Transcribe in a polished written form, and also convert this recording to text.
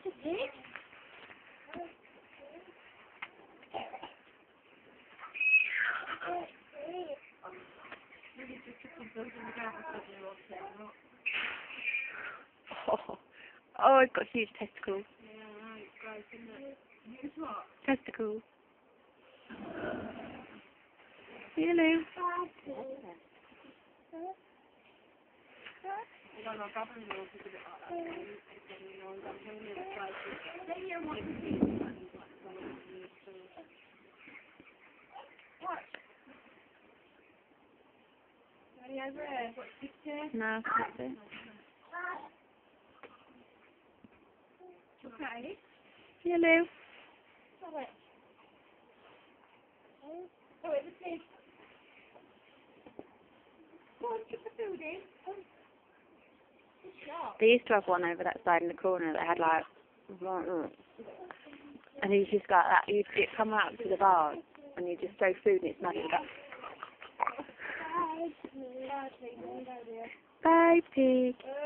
Oh, it's got huge testicles. Testicles. Hello. No, that's it. Okay. Hello. Oh, it's a pig. Go on, get the food in. They used to have one over that side in the corner that had like, and you just got that. You'd come out to the bar and you just throw food and it smelled like that. Bye, pig.